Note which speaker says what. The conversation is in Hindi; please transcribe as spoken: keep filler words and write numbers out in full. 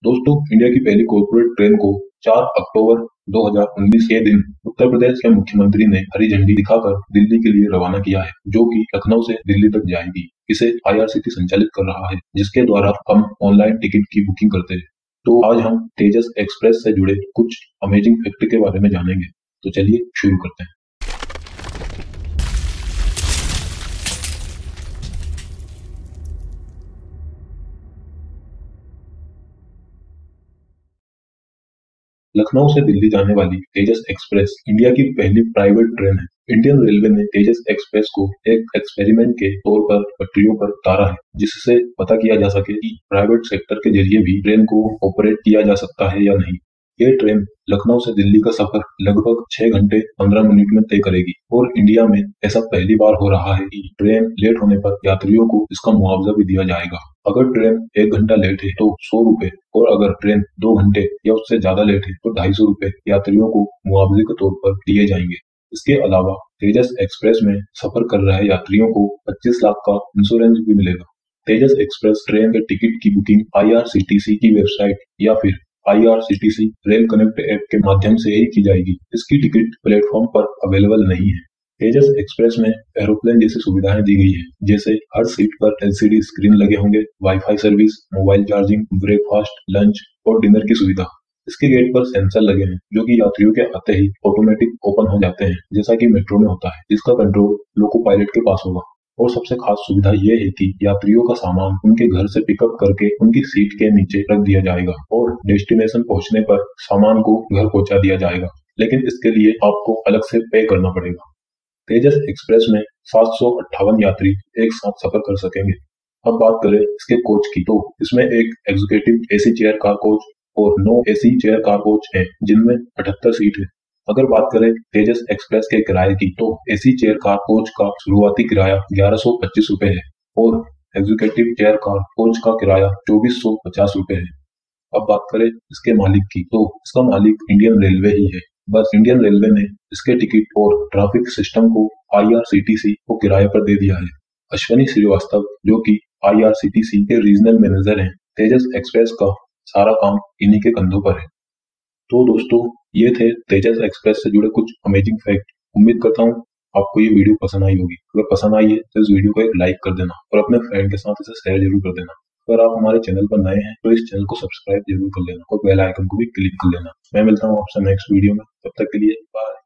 Speaker 1: दोस्तों, इंडिया की पहली कॉर्पोरेट ट्रेन को चार अक्टूबर दो हज़ार उन्नीस के दिन उत्तर प्रदेश के मुख्यमंत्री ने हरी झंडी दिखाकर दिल्ली के लिए रवाना किया है, जो कि लखनऊ से दिल्ली तक जाएगी। इसे आई आर सी टी सी संचालित कर रहा है, जिसके द्वारा हम ऑनलाइन टिकट की बुकिंग करते हैं। तो आज हम तेजस एक्सप्रेस से जुड़े कुछ अमेजिंग फैक्ट के बारे में जानेंगे। तो चलिए शुरू करते हैं। लखनऊ से दिल्ली जाने वाली तेजस एक्सप्रेस इंडिया की पहली प्राइवेट ट्रेन है। इंडियन रेलवे ने तेजस एक्सप्रेस को एक एक्सपेरिमेंट के तौर पर पटरियों पर उतारा है, जिससे पता किया जा सके कि प्राइवेट सेक्टर के जरिए भी ट्रेन को ऑपरेट किया जा सकता है या नहीं। ये ट्रेन लखनऊ से दिल्ली का सफर लगभग छह घंटे पंद्रह मिनट में तय करेगी और इंडिया में ऐसा पहली बार हो रहा है कि ट्रेन लेट होने पर यात्रियों को इसका मुआवजा भी दिया जाएगा। अगर ट्रेन एक घंटा लेट है तो सौ रुपए और अगर ट्रेन दो घंटे या उससे ज्यादा लेट है तो ढाई सौ रुपए यात्रियों को मुआवजे के तौर पर दिए जाएंगे। इसके अलावा तेजस एक्सप्रेस में सफर कर रहे यात्रियों को पच्चीस लाख का इंश्योरेंस भी मिलेगा। तेजस एक्सप्रेस ट्रेन के टिकट की booking I R C T C की वेबसाइट या फिर I R C T C rail connect app के माध्यम से ही की जाएगी। इसकी टिकट प्लेटफॉर्म पर अवेलेबल नहीं है। तेजस एक्सप्रेस में एरोप्लेन जैसी सुविधाएं दी गई है, जैसे हर सीट पर एल सी डी स्क्रीन लगे होंगे, wifi service, mobile charging, breakfast, lunch और डिनर की सुविधा। इसके गेट पर सेंसर लगे हैं, जो कि यात्रियों के आते ही ऑटोमेटिक ओपन हो जाते हैं, जैसा कि मेट्रो में होता है। इसका कंट्रोल लोको पायलट के पास होगा। और सबसे खास सुविधा यह है कि यात्रियों का सामान उनके घर से पिकअप करके उनकी सीट के नीचे रख दिया जाएगा और डेस्टिनेशन पहुंचने पर सामान को घर पहुंचा दिया जाएगा, लेकिन इसके लिए आपको अलग से पे करना पड़ेगा। तेजस एक्सप्रेस में सात सौ अट्ठावन यात्री एक साथ सफर कर सकेंगे। अब बात करें इसके कोच की, तो इसमें एक executive AC chair car coach और नौ एसी चेयर कार कोच हैं, जिनमें अठहत्तर सीट है। अगर बात करें तेजस एक्सप्रेस के किराए की, तो एसी चेयर कार कोच का शुरुआती किराया ग्यारह सौ पच्चीस रुपए है और एग्जीक्यूटिव चेयर कार कोच का किराया चौबीस सौ पचास रुपए है। अब बात करें इसके मालिक की, तो इसका मालिक इंडियन रेलवे ही है। बस इंडियन रेलवे ने इसके टिकट और ट्रैफिक सिस्टम को आई आर सी टी सी को किराए पर दे दिया है। अश्वनी श्रीवास्तव, जो कि आई आर सी टी सी के रीजनल मैनेजर हैं, तेजस एक्सप्रेस का सारा काम इन्हीं के कंधों पर है। तो दोस्तों, ये थे तेजस एक्सप्रेस से जुड़े कुछ अमेजिंग फैक्ट। उम्मीद करता हूँ आपको ये वीडियो पसंद आई होगी। अगर पसंद आई है तो इस वीडियो को एक लाइक कर देना और अपने फ्रेंड के साथ इसे शेयर जरूर कर देना। अगर आप हमारे चैनल पर नए हैं तो इस चैनल को सब्सक्राइब जरूर कर लेना और बेल आइकन को भी क्लिक कर लेना। मैं मिलता हूँ आपसे नेक्स्ट वीडियो में, तब तक के लिए बाय।